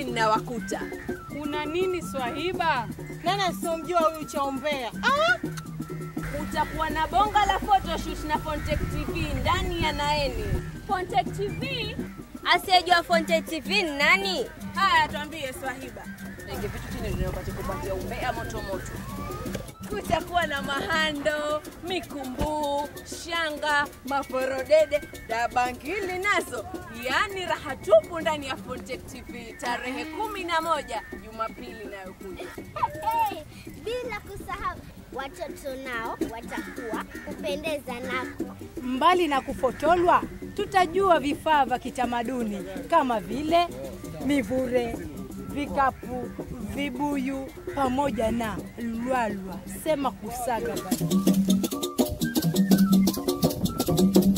ninawakuta. Kuna nini Swahiba? Nani asomjua huyu chaombea? Utakuwa na bonga la photoshoot na Fontech TV ndani ya Naeni. Fontech TV? Asiyejua Fontech TV ni nani? Haya tuambie Swahiba. Nenge vitu chini ndio upate kupatia umbea moto moto. Kutakuwa na mahando, mikumbu, shanga, maforodede, na bangili nazo. Yaani raha tupu ndani ya Fontech TV tarehe 11 Jumapili inayokuja. Bila kusahau watoto nao watakuwa kupendeza nako. Mbali na kufotolwa, tutajua vifaa vya kitamaduni kama vile mivure, vikapu, vibuyu pamoja na lwalwa. Sema kusaga basi.